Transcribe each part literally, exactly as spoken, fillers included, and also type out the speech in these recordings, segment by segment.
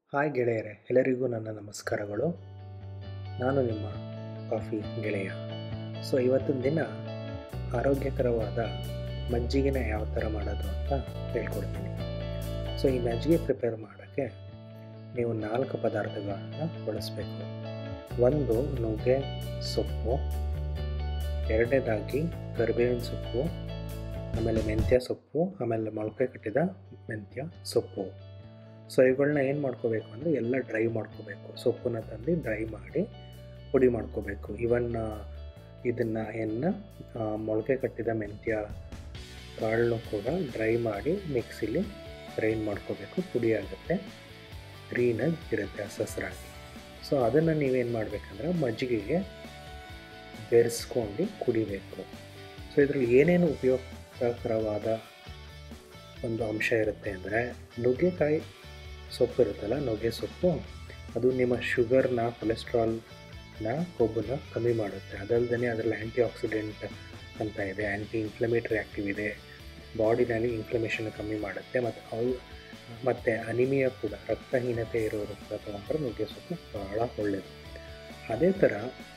Hi ಗೆಳೆಯರೆ, ಎಲ್ಲರಿಗೂ ನನ್ನ ನಮಸ್ಕಾರಗಳು. ನಾನು ನಿಮ್ಮ ಕಾಫಿ ಗೆಳೆಯ. ಸೊ ಇವತ್ತಿನ ದಿನ ಆರೋಗ್ಯಕರವಾದ ಮಜ್ಜಿಗೆನ ಯಾವ ಥರ ಮಾಡೋದು ಅಂತ ಹೇಳ್ಕೊಡ್ತೀನಿ. ಸೊ ಈ ಮಜ್ಜಿಗೆ ಪ್ರಿಪೇರ್ ಮಾಡೋಕ್ಕೆ ನೀವು ನಾಲ್ಕು ಪದಾರ್ಥಗಳನ್ನ ಬಳಸಬೇಕು. ಒಂದು ನುಗ್ಗೆ ಸೊಪ್ಪು, ಎರಡನೇದಾಗಿ ಕರಿಬೇವಿನ ಸೊಪ್ಪು, ಆಮೇಲೆ ಮೆಂತ್ಯ ಸೊಪ್ಪು, ಆಮೇಲೆ ಮೊಳಕೆ ಕಟ್ಟಿದ ಮೆಂತ್ಯ ಸೊಪ್ಪು. ಸೊ ಇವುಗಳನ್ನ ಏನು ಮಾಡ್ಕೋಬೇಕು ಅಂದರೆ ಎಲ್ಲ ಡ್ರೈ ಮಾಡ್ಕೋಬೇಕು. ಸೊಪ್ಪನ್ನ ತಂದು ಡ್ರೈ ಮಾಡಿ ಪುಡಿ ಮಾಡ್ಕೋಬೇಕು. ಇವನ್ ಇದನ್ನು ಏನು ಮೊಳಕೆ ಕಟ್ಟಿದ ಮೆಂತ್ಯ ಕಾಳನ್ನು ಕೂಡ ಡ್ರೈ ಮಾಡಿ ಮಿಕ್ಸಿಲಿ ಗ್ರೈಂಡ್ ಮಾಡ್ಕೋಬೇಕು. ಪುಡಿ ಆಗುತ್ತೆ, ಗ್ರೀನಾಗಿ ಇರುತ್ತೆ ಹಸರಾಗಿ. ಸೊ ಅದನ್ನು ನೀವೇನು ಮಾಡಬೇಕಂದ್ರೆ ಮಜ್ಜಿಗೆಗೆ ಬೆರೆಸ್ಕೊಂಡು ಕುಡಿಬೇಕು. ಸೊ ಇದರಲ್ಲಿ ಏನೇನು ಉಪಯೋಗಕರವಾದ ಒಂದು ಅಂಶ ಇರುತ್ತೆ ಅಂದರೆ, ನುಗ್ಗೆಕಾಯಿ ಸೊಪ್ಪು ಇರುತ್ತಲ್ಲ, ನುಗ್ಗೆ ಸೊಪ್ಪು, ಅದು ನಿಮ್ಮ ಶುಗರ್ನ, ಕೊಲೆಸ್ಟ್ರಾಲ್ನ, ಕೊಬ್ಬನ್ನ ಕಮ್ಮಿ ಮಾಡುತ್ತೆ. ಅದಲ್ಲದೆ ಅದರಲ್ಲಿ ಆ್ಯಂಟಿ ಆಕ್ಸಿಡೆಂಟ್ ಅಂತ ಇದೆ, ಆ್ಯಂಟಿ ಇನ್ಫ್ಲಮೇಟರಿ ಆ್ಯಕ್ಟಿವ್ ಇದೆ, ಬಾಡಿನಲ್ಲಿ ಇನ್ಫ್ಲಮೇಷನ್ ಕಮ್ಮಿ ಮಾಡುತ್ತೆ. ಮತ್ತು ಅವು ಮತ್ತು ಅನಿಮಿಯಾ ಕೂಡ, ರಕ್ತಹೀನತೆ ಇರೋರು ಕೂಡ ತೊಗೊಂಡ್ರೆ ನುಗ್ಗೆ ಸೊಪ್ಪು ಭಾಳ ಒಳ್ಳೆಯದು. ಅದೇ ಥರ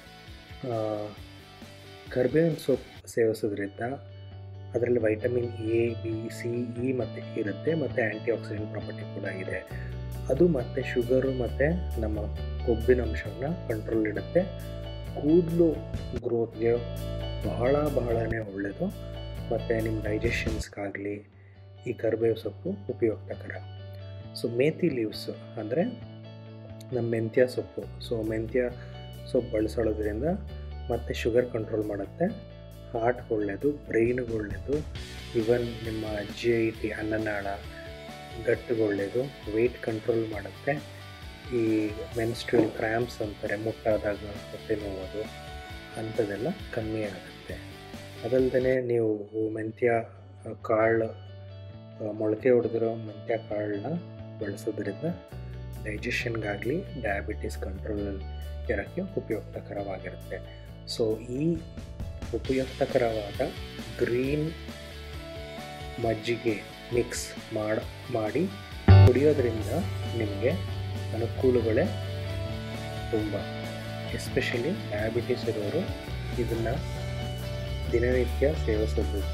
ಕರ್ಬೇವಿನ ಸೊಪ್ಪು ಸೇವಿಸೋದ್ರಿಂದ ಅದರಲ್ಲಿ vitamin A, B, C, E ಮತ್ತು ಇರುತ್ತೆ, ಮತ್ತು ಆ್ಯಂಟಿ ಆಕ್ಸಿಡೆಂಟ್ ಪ್ರಾಪರ್ಟಿ ಕೂಡ ಇದೆ. ಅದು ಮತ್ತು ಶುಗರು ಮತ್ತು ನಮ್ಮ ಕೊಬ್ಬಿನ ಅಂಶವನ್ನು ಕಂಟ್ರೋಲ್ ಇಡುತ್ತೆ. ಕೂದಲು ಗ್ರೋತ್ಗೆ ಬಹಳ ಬಹಳನೇ ಒಳ್ಳೆಯದು. ಮತ್ತು ನಿಮ್ಮ ಡೈಜೆಷನ್ಸ್ಗಾಗಲಿ ಈ ಕರಿಬೇವು ಸೊಪ್ಪು ಉಪಯುಕ್ತಕರ. ಸೊ ಮೇಥಿ ಲೀವ್ಸು ಅಂದರೆ ನಮ್ಮ ಮೆಂತ್ಯ ಸೊಪ್ಪು. ಸೊ ಮೆಂತ್ಯ ಸೊಪ್ಪು ಬಳಸೋದ್ರಿಂದ ಮತ್ತು ಶುಗರ್ ಕಂಟ್ರೋಲ್ ಮಾಡುತ್ತೆ, ಹಾರ್ಟ್ಗೆ ಒಳ್ಳೆಯದು, ಬ್ರೈನ್ಗೆ ಒಳ್ಳೆಯದು, ಇವನ್ ನಿಮ್ಮ ಜಿ ಐ ಟಿ ಅನ್ನನಾಳ ಗಟ್ಟಿಗೆ ಒಳ್ಳೆಯದು, ವೆಯ್ಟ್ ಕಂಟ್ರೋಲ್ ಮಾಡುತ್ತೆ. ಈ ಮೆನ್ಸ್ಟ್ರಲ್ ಕ್ರ್ಯಾಂಪ್ಸ್ ಅಂತಾರೆ, ಮುಟ್ಟಾದಾಗ ಹೊಟ್ಟೆ ನೋವುದು ಅಂಥದ್ದೆಲ್ಲ ಕಮ್ಮಿ ಆಗುತ್ತೆ. ಅದಲ್ಲದೆ ನೀವು ಮೆಂತ್ಯ ಕಾಳು, ಮೊಳಕೆ ಹೊಡೆದಿರೋ ಮೆಂತ್ಯ ಕಾಳನ್ನ ಬಳಸೋದ್ರಿಂದ ಡೈಜೆಷನ್ಗಾಗಲಿ ಡಯಾಬಿಟಿಸ್ ಕಂಟ್ರೋಲಲ್ಲಿ ಇರೋಕ್ಕೆ ಉಪಯುಕ್ತಕರವಾಗಿರುತ್ತೆ. ಸೊ ಈ ಉಪಯುಕ್ತಕರವಾದ ಗ್ರೀನ್ ಮಜ್ಜಿಗೆ ಮಿಕ್ಸ್ ಮಾಡಿ ಮಾಡಿ ಕುಡಿಯೋದ್ರಿಂದ ನಿಮಗೆ ಅನುಕೂಲಗಳೇ ತುಂಬ. ಎಸ್ಪೆಷಲಿ ಡಯಾಬಿಟಿಸ್ ಇರೋರು ಇದನ್ನು ದಿನನಿತ್ಯ ಸೇವಿಸೋದ್ರಿಂದ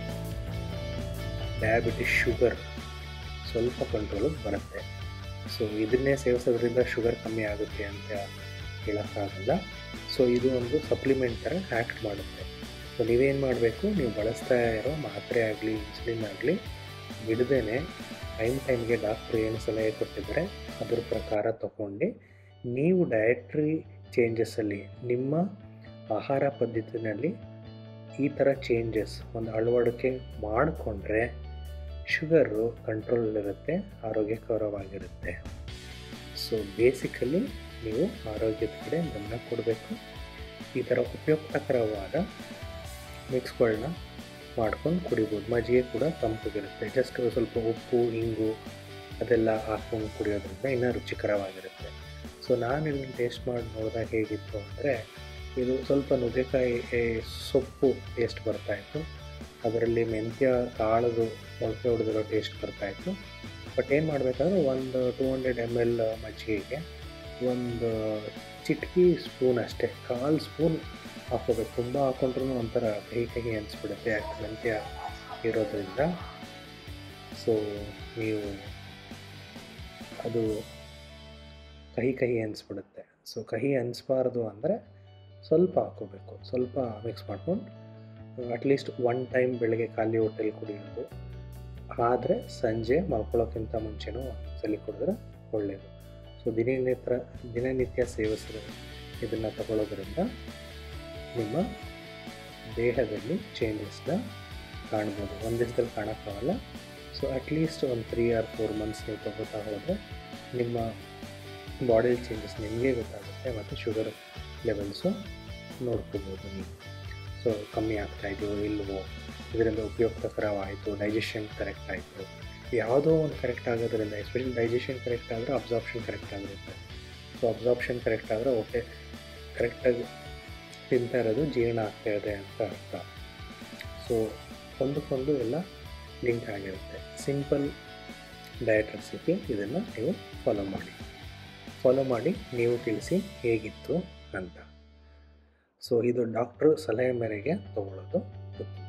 ಡಯಾಬಿಟಿಸ್ ಶುಗರ್ ಸ್ವಲ್ಪ ಕಂಟ್ರೋಲಿಗೆ ಬರುತ್ತೆ. ಸೊ ಇದನ್ನೇ ಸೇವಿಸೋದ್ರಿಂದ ಶುಗರ್ ಕಮ್ಮಿ ಆಗುತ್ತೆ ಅಂತ ಹೇಳೋಕ್ಕಾಗಲ್ಲ. ಸೊ ಇದು ಒಂದು ಸಪ್ಲಿಮೆಂಟ್ ಥರ ಆ್ಯಕ್ಟ್ ಮಾಡುತ್ತೆ. ಸೊ ನೀವೇನು ಮಾಡಬೇಕು, ನೀವು ಬಳಸ್ತಾ ಇರೋ ಮಾತ್ರೆ ಆಗಲಿ ಇನ್ಸುಲಿನ್ ಆಗಲಿ ಬಿಡದೇ ಟೈಮ್ ಟೈಮ್ಗೆ ಡಾಕ್ಟ್ರು ಏನು ಸಲಹೆ ಕೊಟ್ಟಿದ್ದಾರೆ ಅದ್ರ ಪ್ರಕಾರ ತಗೊಂಡು ನೀವು ಡಯಟ್ರಿ ಚೇಂಜಸ್ಸಲ್ಲಿ, ನಿಮ್ಮ ಆಹಾರ ಪದ್ಧತಿನಲ್ಲಿ ಈ ಥರ ಚೇಂಜಸ್ ಒಂದು ಅಳವಡಿಕೆ ಮಾಡಿಕೊಂಡ್ರೆ ಶುಗರು ಕಂಟ್ರೋಲಲ್ಲಿರುತ್ತೆ, ಆರೋಗ್ಯಕರವಾಗಿರುತ್ತೆ. ಸೊ ಬೇಸಿಕಲಿ ನೀವು ಆರೋಗ್ಯದ ಕಡೆ ಗಮನ ಕೊಡಬೇಕು. ಈ ಥರ ಉಪಯುಕ್ತಕರವಾದ ಮಿಕ್ಸ್ಗಳನ್ನ ಮಾಡ್ಕೊಂಡು ಕುಡಿಬೋದು. ಮಜ್ಜಿಗೆ ಕೂಡ ತಂಪಗಿರುತ್ತೆ, ಜಸ್ಟ್ ಸ್ವಲ್ಪ ಉಪ್ಪು, ಇಂಗು ಅದೆಲ್ಲ ಹಾಕ್ಕೊಂಡು ಕುಡಿಯೋದ್ರಿಂದ ಇನ್ನೂ ರುಚಿಕರವಾಗಿರುತ್ತೆ. ಸೊ ನಾನು ಇದನ್ನು ಟೇಸ್ಟ್ ಮಾಡಿ ನೋಡಿದಾಗ ಹೇಗಿತ್ತು ಅಂದರೆ, ಇದು ಸ್ವಲ್ಪ ನುಗ್ಗೆಕಾಯಿ ಸೊಪ್ಪು ಟೇಸ್ಟ್ ಬರ್ತಾಯಿತ್ತು, ಅದರಲ್ಲಿ ಮೆಂತ್ಯ ಕಾಳದು ಮೊಳಕೆ ಹೊಡೆದಿರೋ ಟೇಸ್ಟ್ ಬರ್ತಾಯಿತ್ತು. ಬಟ್ ಏನು ಮಾಡಬೇಕಾದ್ರೆ ಒಂದು ಟೂ ಹಂಡ್ರೆಡ್ ಎಮ್ ಎಲ್ ಮಜ್ಜಿಗೆಗೆ ಒಂದು ಚಿಟಕಿ ಸ್ಪೂನ್ ಅಷ್ಟೇ, ಕಾಲು ಸ್ಪೂನ್ ಹಾಕ್ಕೋಬೇಕು. ತುಂಬ ಹಾಕ್ಕೊಂಡ್ರೂ ಒಂಥರ ಕಹಿ ಕಹಿ ಅನಿಸ್ಬಿಡುತ್ತೆ ಮೆಂತ್ಯ ಇರೋದ್ರಿಂದ. ಸೊ ನೀವು ಅದು ಕಹಿ ಕಹಿ ಅನಿಸ್ಬಿಡುತ್ತೆ. ಸೊ ಕಹಿ ಅನಿಸ್ಬಾರ್ದು ಅಂದರೆ ಸ್ವಲ್ಪ ಹಾಕ್ಕೋಬೇಕು, ಸ್ವಲ್ಪ ಮಿಕ್ಸ್ ಮಾಡ್ಕೊಂಡು ಅಟ್ಲೀಸ್ಟ್ ಒನ್ ಟೈಮ್ ಬೆಳಗ್ಗೆ ಖಾಲಿ ಹೊಟ್ಟೆಲಿ ಕುಡಿಯೋದು, ಆದರೆ ಸಂಜೆ ಮಲ್ಕೊಳ್ಳೋಕ್ಕಿಂತ ಮುಂಚೆನೂ ಒಂದ್ಸಲ ಕುಡಿದ್ರೆ ಒಳ್ಳೆಯದು. ಸೊ ದಿನನಿತ್ಯ ದಿನನಿತ್ಯ ಸೇವಿಸಿದ್ರೆ ಇದನ್ನು ತಗೊಳ್ಳೋದ್ರಿಂದ ನಿಮ್ಮ ದೇಹದಲ್ಲಿ ಚೇಂಜಸ್ನ ಕಾಣ್ಬೋದು. ಒಂದು ದಿವಸದಲ್ಲಿ ಕಾಣೋಕ್ಕಾಗಲ್ಲ. ಸೊ ಅಟ್ಲೀಸ್ಟ್ ಒಂದು ತ್ರೀ ಆರ್ ಫೋರ್ ಮಂತ್ಸ್ ನೀವು ತಗೋತಾ ಹೋದರೆ ನಿಮ್ಮ ಬಾಡಿಲಿ ಚೇಂಜಸ್ ನಿಮಗೆ ಗೊತ್ತಾಗುತ್ತೆ, ಮತ್ತು ಶುಗರ್ ಲೆವೆಲ್ಸು ನೋಡ್ಕೋಬೋದು ನೀವು. ಸೊ ಕಮ್ಮಿ ಆಗ್ತಾಯಿದೆಯೋ ಇಲ್ವೋ, ಇದರಿಂದ ಉಪಯುಕ್ತಕರವಾಯಿತು, ಡೈಜೆಷನ್ ಕರೆಕ್ಟ್ ಆಯಿತು, ಯಾವುದೋ ಒಂದು ಕರೆಕ್ಟ್ ಆಗೋದ್ರಿಂದ, ಎಸ್ಪೆಷಲಿ ಡೈಜೆಷನ್ ಕರೆಕ್ಟ್ ಆದರೆ ಅಬ್ಸಾರ್ಪ್ಷನ್ ಕರೆಕ್ಟ್ ಆಗಿರುತ್ತೆ. ಸೊ ಅಬ್ಸಾರ್ಪ್ಷನ್ ಕರೆಕ್ಟ್ ಆದರೆ ಹೊಟ್ಟೆ ಕರೆಕ್ಟಾಗಿ ತಿಂತಾ ಇರೋದು ಜೀರ್ಣ ಆಗ್ತಾಯಿದೆ ಅಂತ ಅರ್ಥ. ಸೊ ಒಂದಕ್ಕೊಂದು ಎಲ್ಲ ಲಿಂಕ್ ಆಗಿರುತ್ತೆ. Simple diet recipe. ಇದನ್ನು ನೀವು ಫಾಲೋ ಮಾಡಿ ಫಾಲೋ ಮಾಡಿ ನೀವು ತಿಳಿಸಿ ಹೇಗಿತ್ತು ಅಂತ. ಸೊ ಇದು ಡಾಕ್ಟ್ರು ಸಲಹೆ ಮೇರೆಗೆ ತಗೊಳ್ಳೋದು ಉತ್ತಮ.